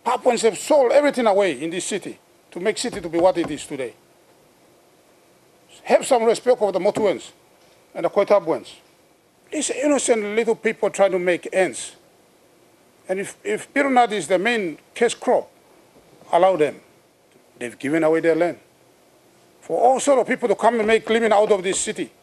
Papuans have sold everything away in this city to make city to be what it is today. Have some respect for the Motuans and the Koitabuans. These innocent little people trying to make ends. And if Pirunat is the main cash crop, allow them. They've given away their land. For all sort of people to come and make living out of this city.